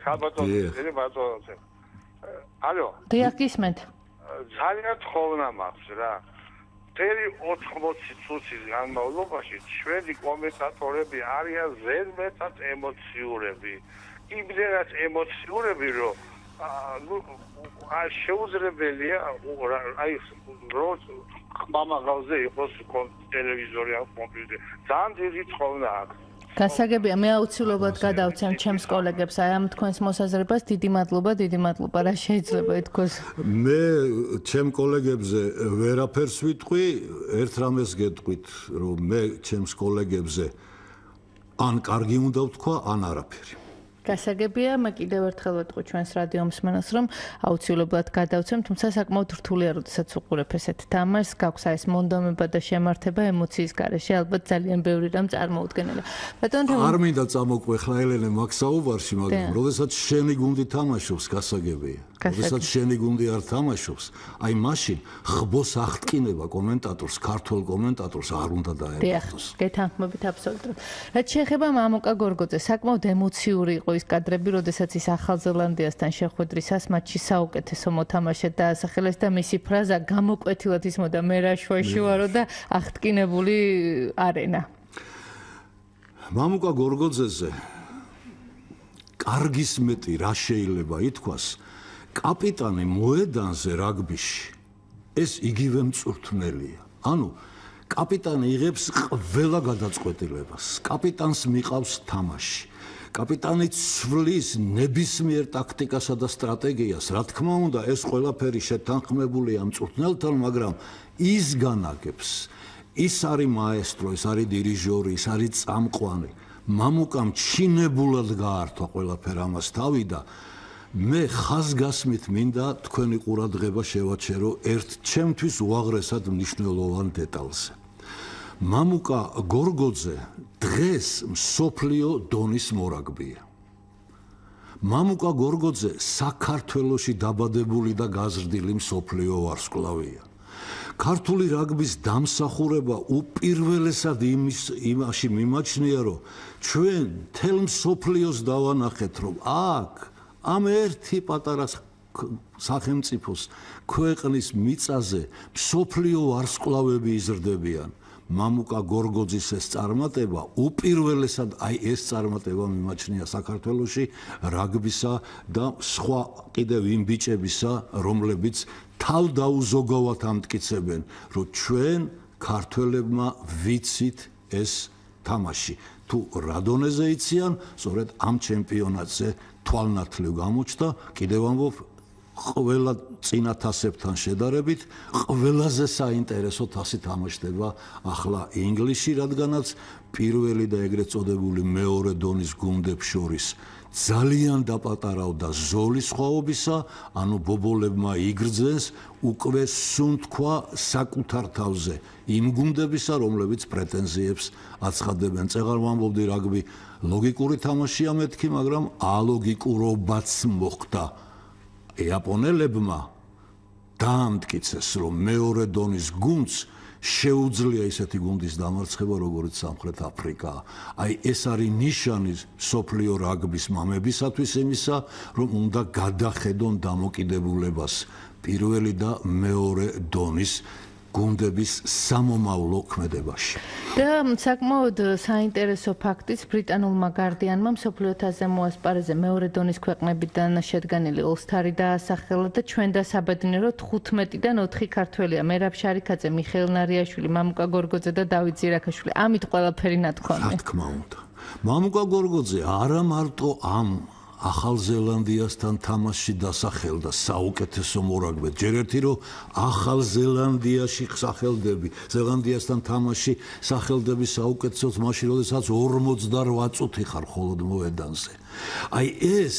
ალო. დიახ, გისმენთ. ძალიან თხოვნა მაქვს რა. მთელი ოთხმოცი წუთის განმავლობაში ჩვენი კომენტატორები არიან ზედმეტად ემოციურები. იმდენად ემოციურები, რომ ნუ შეუძლებელია აი როს მამაღალზე იყოს ტელევიზორი ან კომპიუტერი. ძალიან დიდი თხოვნა აქვს. გასაგებია, მე აუცილებლად გადავცემ ჩემს კოლეგებს აი ამ თქვენს მოსაზრებას. დიდი მადლობა, დიდი მადლობა. რა შეიძლება ითქვას? მე ჩემ კოლეგებზე ვერაფერს ვიტყვი, ერთ რამეს გეტყვით, რომ მე ჩემს კოლეგებზე ან კარგი უნდა ვთქვა, ან არაფერი. გასაგებია, მე კიდევ ერთხელ ვეთქვი ჩვენს რადიო მსმენელს, რომ აუცილებლად გადავცემ, თუმცა საკმაოდ რთულია, როდესაც უყურებ ესეთ თამაშს, გაქვს ეს მონდომება და შემართება ემოციის გარეშე, ალბათ ძალიან ბევრი რამ წარმოუდგენელი. ბატონო, არ მინდა წამოყვე ხლა ელენე მაგ საუბარში, მაგრამ როდესაც შენი გუნდი თამაშობს, გასაგებია. როდესაც შენი გუნდი არ თამაშობს, აი მაშინ ხბოს აღტკინება კომენტატორს, ქართველ კომენტატორს არ უნდა დაერქვას. დიახ, გეთანხმებით აბსოლუტურად. რაც შეეხება მამუკა გორგოძე, საკმაოდ ემოციური იყო ის კადრები, როდესაც ის ახალ ზელანდიასთან შეხვედრისას მატჩი საუკეთესო მოთამაშედ დაასახელეს და მისი ფრაზა გამოკვეთილად ისმოდა მე რა შვაში ვარო და აღტკინებული არენა. მამუკა გორგოძეზე კარგის მეტი რა შეიძლება ითქვას, კაპიტანი მოედანზე რაგბიში ეს იგივე მწვრთნელია. ანუ კაპიტანი იღებს ყველა გადაწყვეტილებას. კაპიტანს მიყავს თამაში. კაპიტანი ცვლის ნებისმიერ ტაქტიკასა და სტრატეგიას. რა თქმა უნდა, ეს ყველაფერი შეთანხმებულია მწვრთნელთან, მაგრამ ის განაგებს. ის არის მაესტრო, ის არის დირიჟორი, ის არის წამყვანი. მამუკამ ჩინებულად გაართვა ყველაფერი ამას თავი და მე ხაზგასმით მინდა თქვენი ყურადღება შევაჩერო ერთ ჩემთვის უაღრესად მნიშვნელოვან დეტალზე. მამუკა გორგოძე დღეს მსოფლიო დონის მორაგბია. მამუკა გორგოძე საქართველოში დაბადებული და გაზრდილი მსოფლიო ვარსკვლავია. ქართული რაგბის დამსახურება უპირველესად იმის იმაში მიმაჩნია, რომ ჩვენ თელ მსოფლიოს დავანახეთ, რომ აქ ამ ერთი პატარა სახელმწიფოს ქვეყნის მიწაზე მსოფლიო ვარსკვლავები იზრდებიან. მამუკა გორგოძის ეს წარმატება უპირველესად აი ეს წარმატება მიმაჩნია საქართველოში რაგბისა და სხვა კიდევ იმ ბიჭებისა, რომლებიც თავდაუზოგავად ამტკიცებენ, რომ ჩვენ ქართველებმა ვიცით ეს თამაში. თუ რა დონეზე იციან, სწორედ ამ ჩემპიონატზე თვალნათლივ გამოჩნდა, კიდევ ამბობ, ყველა წინა თასებთან შედარებით ყველაზე საინტერესო თასი თამაშდება ახლა ინგლისში, რადგანაც პირველი და ეგრეთ წოდებული მეორე დონის გუნდებს შორის ძალიან დაპატარავდა ზოლის სხვაობისა, ანუ ბობოლებმა იგრძეს უკვე სუნთქვა საკუთარ თავზე იმ გუნდებისა, რომლებიც პრეტენზიებს აცხადებენ. წეღარ ვამბობდი, რაგბი ლოგიკური თამაშია მეთქი, მაგრამ ალოგიკურობაც მოხდა. იაპონელებმა დაამტკიცეს, რომ მეორე დონის გუნდს შეუძლია ისეთი გუნდის დამარცხება, როგორც სამხრეთ აფრიკა. აი ეს არის ნიშანი სოფლიო რაგბის მამებისათვის იმისა, რომ უნდა გადახედონ დამოკიდებულებას პირველი და მეორე დონის გუნდების სამომავლო ქმედებაში. და საკმაოდ საინტერესო ფაქტიც ბრიტანულმა გარდიანმა მსოფლიო თასზე მოასპარეზე მეორე დონის ქვეყნებიდან შედგენილი ოლსტარი დაასახელა და ჩვენ დასაბედნიერო თხუთმეტიდან ოთხი ქართველია. მერაბ შარიქაძე, მიხეილ ნარიაშვილი, მამუკა გორგოძე და დავით ზირაქაშვილი. ამით ყველაფერი ნათქვამი. რა თქმა უნდა. მამუკა გორგოძე არა მარტო ამ ახალ ზელანდიასთან თამაში დასახელდა საუკეთესო მორაგბედ. ჯერ ერთი რომ ახალ ზელანდიაში სახელდები, ზელანდიასთან თამაში სახელდები საუკეთესოდ მაშინ, როდესაც ორმოცდარვაც წუთი ხარ მხოლოდ მოედანზე. აი ეს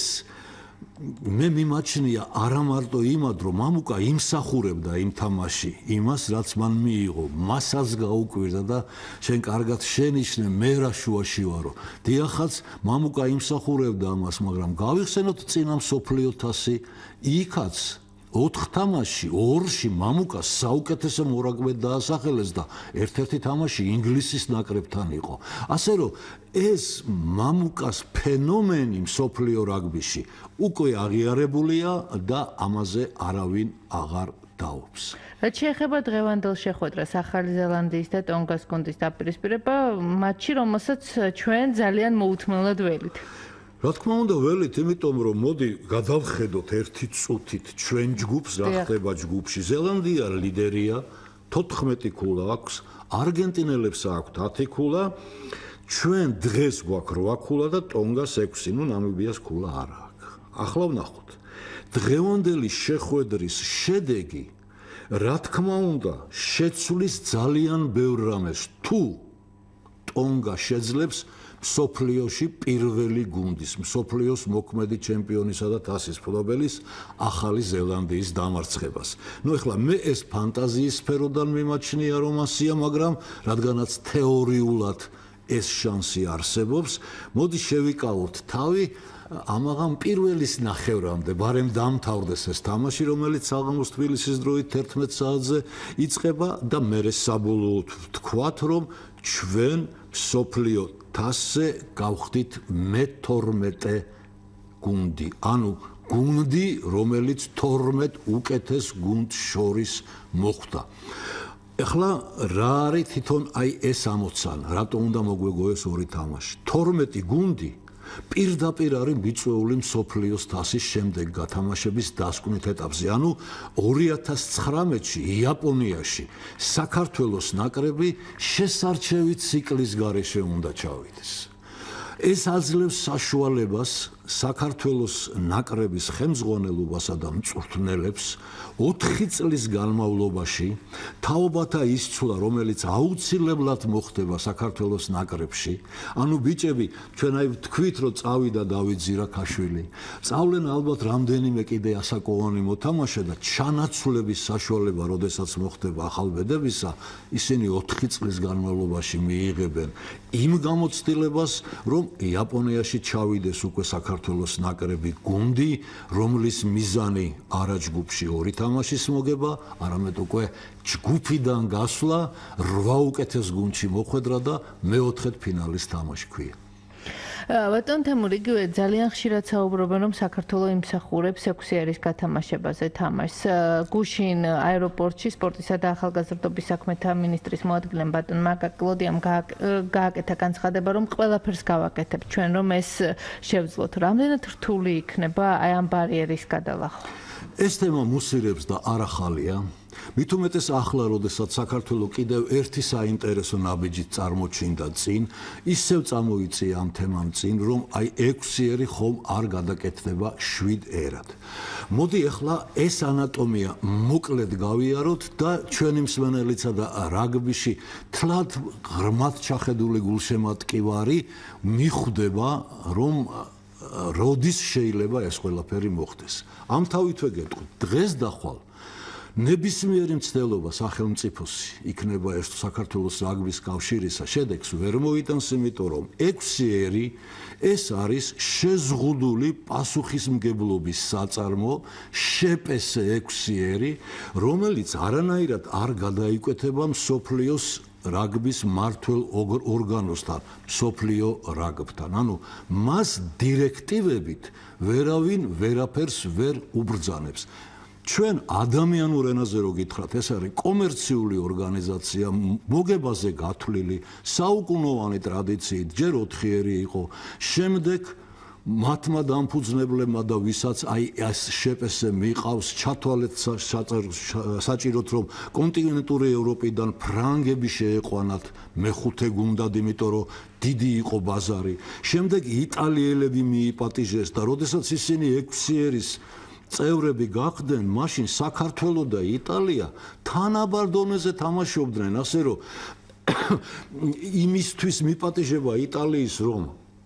მე მიმაჩნია არა მარტო იმად, რომ მამუკა იმსახურებდა იმ თამაში იმას, რაც მან მიიღო, მასაც გაუკვირდა და შენ კარგად შენიშნე, მე რა შუაში ვარო. დიახაც, მამუკა იმსახურებდა ამას, მაგრამ გავიხსენოთ წინა მსოფლიო თასი, იქაც ოთხ თამაში, ორში მამუკა საუკეთესო მორაგბედ დაასახელეს და ერთ-ერთი თამაში ინგლისის ნაკრებთან იყო. ასე რომ ეს მამუკას ფენომენი მსოფლიო რაგბიში უკვე აღიარებულია და ამაზე არავინ აღარ დაობს. რაც შეეხება დღევანდელ შეხვედრას ახალი ზელანდიის და ტონგას გუნდის დაპირისპირება მატჩი, რომელსაც ჩვენ ძალიან მოუთმენლად ველით. რა თქმა უნდა ველით, იმიტომ რომ მოდი გადავხედოთ ერთი წუთით ჩვენ ჯგუფს, რა ხდება ჯგუფში. ზელანდია ლიდერია, თოთხმეტი ქულა აქვს, არგენტინელებს აქვთ ათი ქულა, ჩვენ დღეს გვაქვს რვა ქულა და ტონგას ექვსი, ნუ ნამიბიას ქულა არ აქვს. ახლა ვნახოთ. დღევანდელი შეხვედრის შედეგი, რა თქმა უნდა, შეცვლის ძალიან ბევრ რამეს. თუ ტონგა შეძლებს მსოფლიოში პირველი გუნდის, მსოფლიოს მოქმედი ჩემპიონისა და თასის მფლობელის ახალი ზელანდიის დამარცხებას. ნუ ეხლა მე ეს ფანტაზიის სფეროდან მიმაჩნია რომ ასია, მაგრამ რადგანაც თეორიულად ეს შანსი არსებობს, მოდი შევიკავოთ თავი ამაღამ პირველის ნახევრამდე, ბარემ დამთავრდეს ეს თამაში, რომელიც საღამოს თბილისის დროით თერთმეტ საათზე იწყება და მერე საბოლოოდ ვთქვათ, რომ ჩვენ მსოფლიო თასზე გავხდით მეთორმეტე გუნდი, ანუ გუნდი, რომელიც თორმეტ უკეთეს გუნდს შორის მოხვდა. ეხლა რა არის თვითონ აი ეს ამოცანა, რატომ უნდა მოგვეგოეს ორი თამაში? თორმეტი გუნდი პირდაპირ არის მიწვეული მსოფლიოს თასის შემდეგ გათამაშების დასკვნით ეტაპზე. ანუ ორი ათას ცხრამეტში იაპონიაში საქართველოს ნაკრები შესარჩევი ციკლის გარეშე უნდა ჩავიდეს. ეს აძლევს საშუალებას საქართველოს ნაკრების ხელმძღვანელობასა და მწვრთნელებს ოთხი წლის განმავლობაში თაობათა ის ცვლა, რომელიც აუცილებლად მოხდება საქართველოს ნაკრებში. ანუ ბიჭები, ჩვენ აი ვთქვით, რომ წავიდა დავით ზირაქაშვილი. წავლენ ალბათ რამდენიმე კიდე ასაკოვანი მოთამაშე და ჩანაცვლების საშუალება, როდესაც მოხდება ახალბედებისა, ისინი ოთხი წლის განმავლობაში მიიღებენ იმ გამოცდილებას, რომ იაპონიაში ჩავიდეს უკვე საქართველოს ნაკრები გუნდი, რომლის მიზანი არა ჯგუფში ორი თამაშის მოგება, არამედ უკვე ჯგუფიდან გასვლა, რვა უკეთეს გუნდში მოხვედრა და მეოთხედ ფინალის თამაში ქვია. ბატონ თემური, იგივე ძალიან ხშირად საუბრობენ, რომ საქართველო იმსახურებს ექვსი გათამაშებაზე თამაშს. გუშინ აეროპორტში სპორტისა და ახალგაზრდობის საქმეთა მინისტრის მოადგილემ ბატონ მაგა კლოდიამ გააკეთა განცხადება, რომ ყველაფერს გავაკეთებ ჩვენ, რომ ეს შევძლოთ. რამდენად რთული იქნება აი ამ ბარიერის გადალახვა? ეს თემა მუსირებს და არ ახალია. მით უმეტეს ახლა, როდესაც საქართველო კიდევ ერთი საინტერესო ნაბიჯით წარმოჩინდა წინ, ისევ წამოიწია ამ თემამ წინ, რომ აი ექვსი ხომ არ გადაკეთდება შვიდ ერად. მოდი ახლა ეს ანატომია მოკლედ გავიაროთ და ჩვენი მსმენელისა და რაგბიში თლად ღრმად ჩახედული გულშემატკივარი მიხვდება, რომ როდის შეიძლება ეს ყველაფერი მოხდეს. ამ თავითვე გეტყვით, დღეს და ხვალ ნებისმიერი მცდელობა სახელმწიფოსი იქნება ეს საქართველოს რაგბის კავშირისა შედეგს ვერ მოიტანს, იმიტომ რომ ექვსი ეს არის შეზღუდული პასუხისმგებლობის საწარმო შეპესე ექვსი რომელიც არანაირად არ გადაიკვეთება მსოფლიოს რაგბის მმართველ ორგანოსთან, მსოფლიო რაგბთან. ანუ მას დირექტივებით ვერავინ ვერაფერს ვერ უბრძანებს. ჩვენ ადამიანურ ენაზე რო გითხრათ, ეს არის კომერციული ორგანიზაცია, მოგებაზე გათვლილი, საუკუნოვანი ტრადიციით, ჯერ ოთხი იყო, შემდეგ მათმა დამფუძნებლებმა და ვისაც აი ეს შეპესე მიყავს, ჩათვალეთ საჭიროთ, რომ კონტინენტური ევროპიდან ფრანგები შეეყვანათ მეხუთე გუნდად, იმიტომ რომ დიდი იყო ბაზარი. შემდეგ იტალიელები მიიპატიჟეს და როდესაც ისინი ექვსი წევრები გახდნენ, მაშინ საქართველო და იტალია თანაბარ დონეზე თამაშობდნენ, ასე რომ იმისთვის მიპატიჟება იტალიის, რომ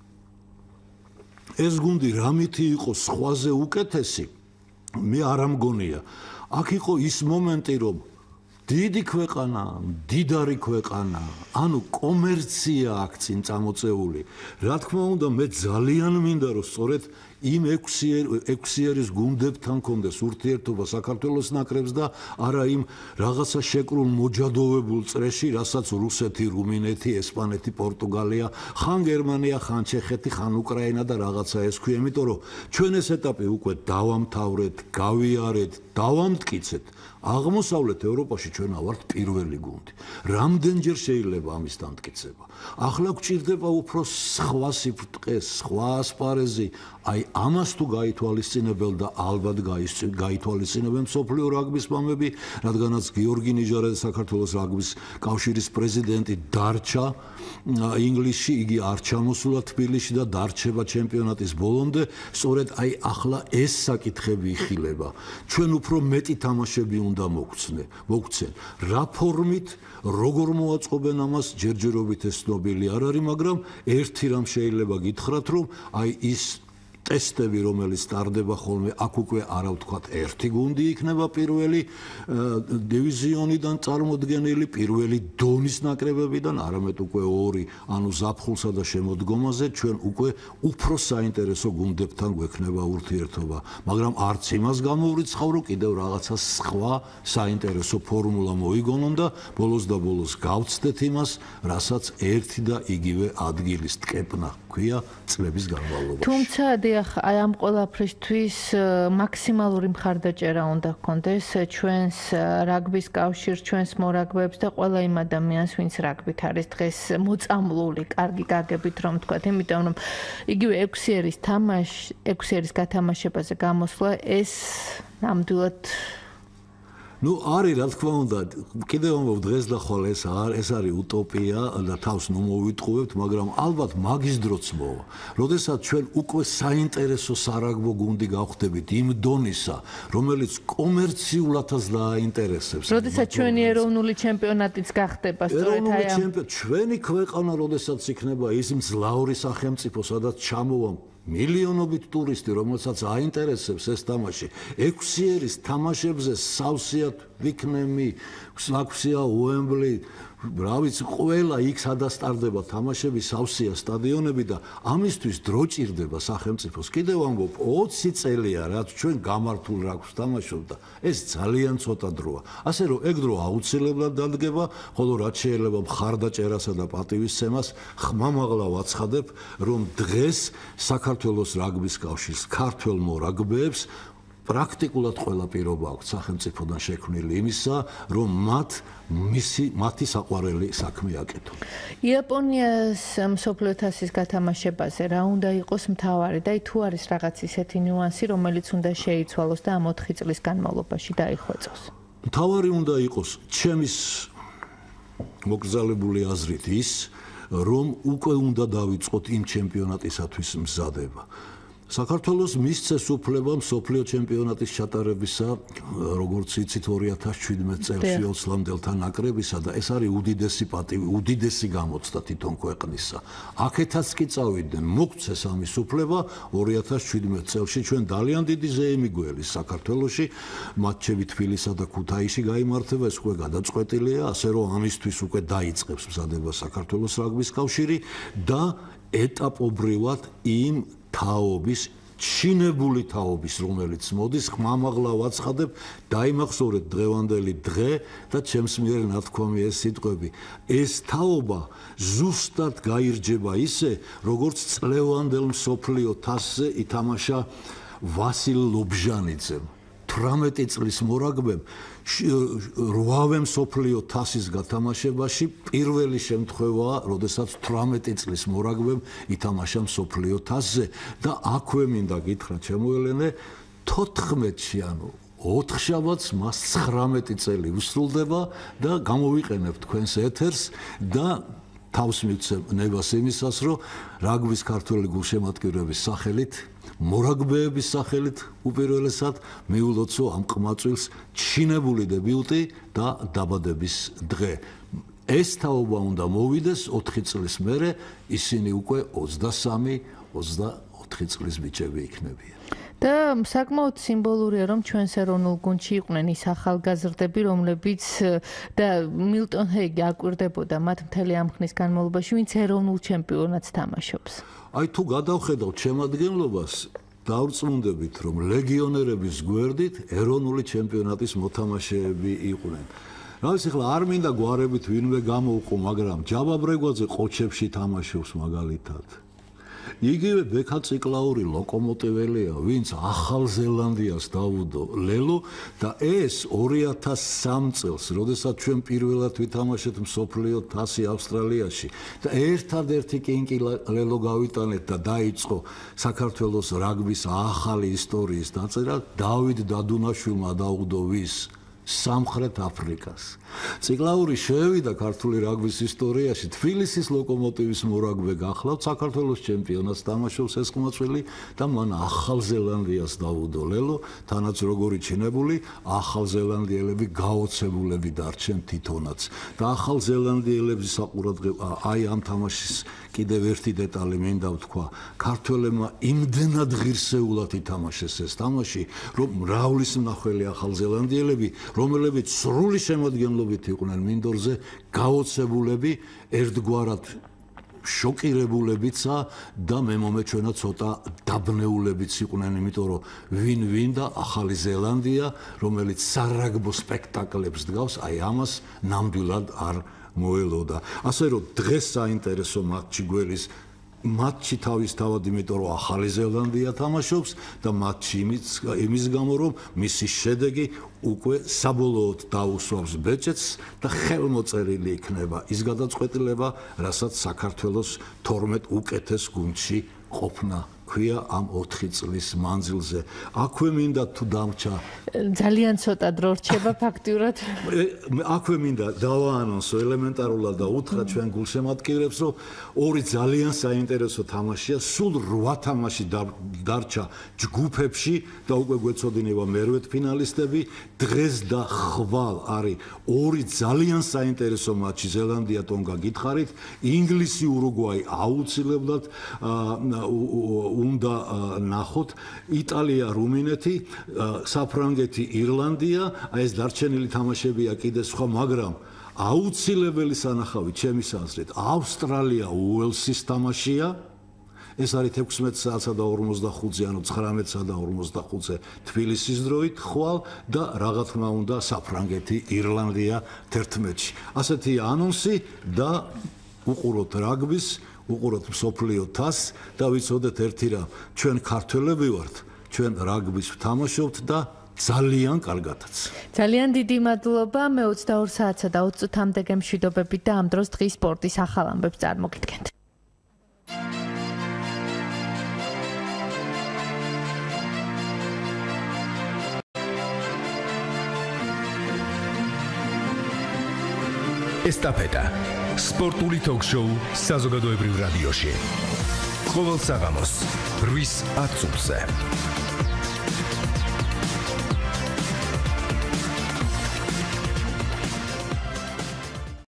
ეს გუნდი რამითი იყო სხვაზე უკეთესი, მე არ ამგონია. აქ იყო ის მომენტი, რომ დიდი ქვეყანა, დიდარი ქვეყანა, ანუ კომერცია აქ წინ წამოწეული. რა თქმა უნდა, მე ძალიან მინდა, რომ სწორედ იმ ექვსიერის გუნდებთან კონდეს ურთიერთობა საქართველოს ნაკრებს და არა იმ რაღაცა შეკრულ მოჯადოვებულ წრეში, რასაც რუსეთი, რუმინეთი, ესპანეთი, პორტუგალია, ხან გერმანია, ხან ჩეხეთი, ხან უკრაინა და რაღაცა ეს ქვია, იმიტომ რომ ჩვენ ეს ეტაპი უკვე დავამთავრეთ, გავიარეთ, დავამტკიცეთ. აღმოსავლეთ ევროპაში ჩვენ ავართ პირველი გუნდი. რამდენჯერ შეიძლება ამის დამტკიცება? ახლა გვჭირდება უფრო სხვა სიფრთხე, სხვა ასპარეზი. აი ამას თუ გაითვალისწინებელ და ალბათ გაითვალისწინებენ მსოფლიო რაგბის მამები, რადგანაც გიორგი ნიჟარაძე საქართველოს რაგბის კავშირის პრეზიდენტი დარჩა ინგლისში, იგი არ ჩამოსულა თბილისში და დარჩება ჩემპიონატის ბოლომდე. სწორედ აი ახლა ეს საკითხები იხილება. ჩვენ უფრო მეტი თამაშები უნდა მოგცენ. რა ფორმით, როგორ მოაწყობენ ამას, ჯერჯერობით ეს ცნობილი არ არის, მაგრამ ერთი რამ შეიძლება გითხრათ, რომ აი ის ტესტები, რომელიც სტარდება ხოლმე, აქ უკვე არა ვთქვათ, ერთი გუნდი იქნება პირველი დივიზიონიდან წარმოდგენილი, პირველი დონის ნაკრებებიდან, არამედ უკვე ორი, ანუ ზაფხულსა და შემოდგომაზე ჩვენ უკვე უფრო საინტერესო გუნდებთან გვექნება ურთიერთობა. მაგრამ არც იმას გამოვრიცხავ, რომ კიდევ რაღაცა სხვა საინტერესო ფორმულა მოიგონონ და ბოლოს და ბოლოს გავცდეთ იმას, რასაც ერთი და იგივე ადგილის ტკეპნა ქვია წლების განმავლობაში. თუმცა დიახ, აი ამ ყველაფრისთვის მაქსიმალური მხარდაჭერა უნდა გქონდეს ჩვენს რაგბის კავშირს, ჩვენს მორაგბეებს და ყველა იმ ადამიანს, ვინც რაგბით არის დღეს მოწამლული, კარგი გაგებით რომ თქვათ, იმიტომ რომ იგივე ექვსი ერის თამაში, ექვსი ერის გათამაშებაზე გამოსვლა ეს ნამდვილად ну არის რა თქმა უნდა კიდევ ამბობ დღეს და ხვალ ეს არ ეს არის утоპია და თავს ნუ მოვიტყუებთ მაგრამ ალბათ მაგის დროც მოვა როდესაც ჩვენ უკვე საინტერესო სარაგბო გუნდი გავხდებით იმ დონისა რომელიც კომერციულადაც დააინტერესებს როდესაც ჩვენი ეროვნული ჩემპიონატიც გახდება სწორედ აი ამ ჩვენი ქვეყანა როდესაც იქნება ის მძლავრი სახელმწიფო სადაც ჩამოვა მილიონობით ტურისტი, რომელსაც აინტერესებს ეს თამაში. ექვსი ერის თამაშებზე სავსეად ვიქნები, საქვსია უემბლი, რა ვიცი, ყველა იქ სადასტარდება თამაშები, სავსეა სტადიონები და ამისთვის დრო ჭირდება სახელმწიფოს. კიდევ ამბობ, ოცი წელია, რაც ჩვენ გამართულ რაგბს თამაშობთ და ეს ძალიან ცოტა დროა. ასე რომ ეგ დრო აუცილებლად დადგება, ხოლო რაც შეიძლება მხარდაჭერასა და პატივისცემას, ხმამაღლა ვაცხადებ, რომ დღეს საქართველოს რაგბის კავშირს, ქართველ მორაგბეებს პრაქტიკულად ყველა პირობა აქვს სახელმწიფოდან შექმნილი იმისა, რომ მათ მისი მათი საყვარელი საქმე აკეთონ. იაპონიას მსოფლიო თასის გათამაშებაზე რა უნდა იყოს მთავარი და თუ არის რაღაც ისეთი ნიუანსი, რომელიც უნდა შეიცვალოს და ამ ოთხი წლის განმავლობაში დაიხვეწოს. მთავარი უნდა იყოს ჩემის მოგზაურებული აზრით ის, რომ უკვე უნდა დავიწყოთ იმ ჩემპიონატისათვის მზადება. საქართველოს მისცეს უფლება მსოფლიო ჩემპიონატის ჩატარებისა, როგორც იცით ორი ათას შვიდმეტ წელს ოცლამდელთა ნაკრებისა და ეს არის უდიდესი პატივი, უდიდესი გამოცდა თვითონ ქვეყნისა. აქეთაც კი წავიდნენ, მოგცეს ამის უფლება ორი ათას შვიდმეტ წელში ჩვენ ძალიან დიდი ზეიმი გველის საქართველოში, მატჩები თბილისსა და ქუთაისში გაიმართება, ეს უკვე გადაწყვეტილია, ასე რომ ამისთვის უკვე დაიწყებს მზადება საქართველოს რაგბის კავშირი და ეტაპობრივად იმ თაობის, ჩინებული თაობის, რომელიც მოდის, ხმამაღლა ვაცხადებ, დაიმახსოვრეთ დღევანდელი დღე და ჩემს მიერ ნათქვამი ეს სიტყვები. ეს თაობა ზუსტად გაირჯება ისე, როგორც წლევანდელ მსოფლიო თასზე ითამაშა ვასილ ლობჟანიძემ. თვრამეტი წლის მორაგბემ რვავე მსოფლიო თასის გათამაშებაში პირველი შემთხვევაა, როდესაც თვრამეტი წლის მორაგბემ ითამაშა მსოფლიო თასზე და აქვე მინდა გითხრათ შემოელენე თოთხმეტში, ანუ ოთხშაბათს მას ცხრამეტი წელი უსრულდება და გამოვიყენებ თქვენს ეთერს და თავს მივცემ ნებას იმისას, რომ რაგბის ქართველი გულშემატკივრების სახელით მორაგბეების სახელით უპირველესად მიულოცო ამ ყმაწვილს ჩინებული დებიუტი და დაბადების დღე. ეს თაობა უნდა მოვიდეს ოთხი წლის მერე, ისინი უკვე ოცდასამი ოცდაოთხი წლის ბიჭები იქნებიან. და საკმაოდ სიმბოლურია, რომ ჩვენს ეროვნულ გუნდში იყვნენ ის ახალგაზრდები, რომლებიც და მილტონ ჰეიგი აკვირდებოდა მათ მთელი ამ ხნის განმავლობაში, ვინც ეროვნულ ჩემპიონატს თამაშობს. აი თუ გადავხედავთ შემადგენლობას, დავრწმუნდებით, რომ ლეგიონერების გვერდით ეროვნული ჩემპიონატის მოთამაშეები იყვნენ. რა ვიცი, ახლა არ მინდა გვარებით ვინმე გამოვყო, მაგრამ ჯაბა ბრეგვაძე ყოჩებში თამაშობს მაგალითად. იგივე ბექა ციკლაური ლოკომოტიველია, ვინც ახალ ზელანდიას დაუდო ლელო და ეს ორი ათას სამი წელს, როდესაც ჩვენ პირველად ვითამაშეთ მსოფლიო თასი ავსტრალიაში და ერთადერთი კინკი ლელო გავიტანეთ და დაიწყო საქართველოს რაგბის ახალი ისტორიის დაწერა, დავით დადუნაშვილმა დაუდო ვის სამხრეთ აფრიკას. ციკლაური შევიდა ქართული რაგბის ისტორიაში, თბილისის ლოკომოტივის მორაგბე გახლავთ, საქართველოს ჩემპიონატს თამაშობს ეს ყმაწვილი და მან ახალ ზელანდიას დაუდო ლელო, თანაც როგორი ჩინებული, ახალ ზელანდიელები გაოცებულები დარჩენ თვითონაც. და ახალ ზელანდიელების საყურადღება, აი ამ თამაშის კიდევ ერთი დეტალი მინდა ვთქვა, ქართველებმა იმდენად ღირსეულად ითამაშეს ეს თამაში, რომ მრავლის მნახველი ახალ ზელანდიელები, რომლებიც სრული შემადგენლობით იყვნენ მინდორზე, გაოცებულები, ერთგვარად შოკირებულებიცა და მე მომეჩვენა ცოტა დაბნეულებიც იყვნენ, იმიტომ რომ ვინ-ვინ და ახალი ზელანდია, რომელიც სარაგბო სპექტაკლებს დგავს, აი ამას ნამდვილად არ მოელოდა. ასე რომ დღეს საინტერესო მატჩი გველის მატჩი თავისთავად იმიტომ რომ ახალი ზელანდია თამაშობს და მატჩი იმის იმის გამო რომ მისი შედეგი უკვე საბოლოოდ დაუსვავს ბეჭედს და ხელმოწერილი იქნება ის გადაწყვეტილება, რასაც საქართველოს თორმეტ უკეთეს გუნდში ყოფნა ქვია ამ ოთხი წლის მანძილზე. აქვე მინდა თუ დამრჩა ძალიან ცოტა დრო რჩება ფაქტიურად. აქვე მინდა დავაანონსო ელემენტარულად და უთხრა ჩვენ გულშემატკივრებს, რომ ორი ძალიან საინტერესო თამაშია, სულ რვა თამაში დარჩა ჯგუფებში და უკვე გვეცოდინება მერვედფინალისტები. დღეს და ხვალ არის ორი ძალიან საინტერესო მატჩი ზელანდია ტონგა გითხარით, ინგლისი ურუგვაი აუცილებლად უნდა ნახოთ, იტალია რუმინეთი, საფრანგეთი ირლანდია, აი ეს დარჩენილი თამაშებია კიდე სხვა, მაგრამ აუცილებელი სანახავი ჩემის აზრით ავსტრალია უელსის თამაშია. ეს არის ექვსმეტ საათსა და ორმოცდახუთზე, ანუ ცხრამეტსა და ორმოცდახუთზე თბილისის დროით ხვალ და რა თქმა უნდა საფრანგეთი ირლანდია თერთმეტში. ასეთი ანონსი და უყუროთ რაგბის, უყუროთ მსოფლიო თასს და ვიცოდეთ ერთი რამ, ჩვენ ქართველები ვართ, ჩვენ რაგბის ვთამაშობთ და ძალიან კარგადაც. ძალიან დიდი მადლობა, მე ოცდაორ საათსა და ოცი წუთამდე გემშვიდობებით და ამ დროს დღის სპორტის ახალ ამბებს წარმოგიდგენთ. ესტაფეტა სპორტული ток-შოუ საზოგადოებრივ რადიოში. ყოველ საღამოს რვის ათ წუთზე.